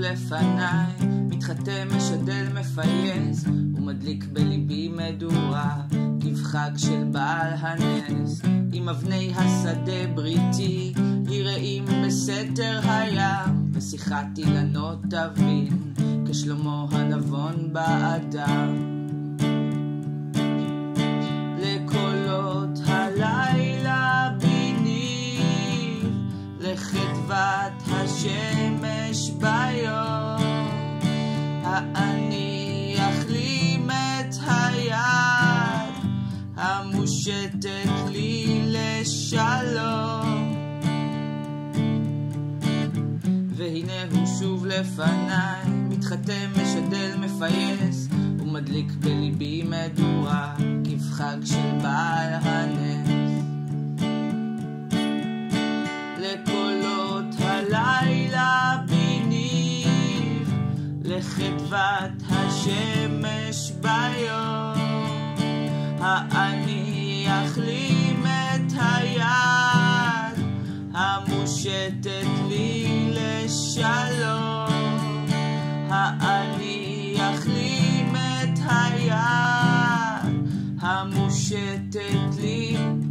לפניי, מתחתם, משדל, מפייס, ומדליק בליבי מדורה, כבחג של בעל הנס. עם אבני השדה בריתי, יראים בסתר הים, ושיחת אילנות תבין, כשלמה הנבון באדם. לקולות הלילה בניב, לחדוות השמש ביום, האני אחלים את היד, המושטת לי לשלום. והנה הוא שוב לפניי, מתחתם, משדל, מפייס, ומדליק בליבי מדורה, כבחג של בעל הנס. לקולות הלילה בניב, לחדוות השמש ביום, האני אחלים את היד, המושטת לי לשלום. האני אחלים את היד, המושטת לי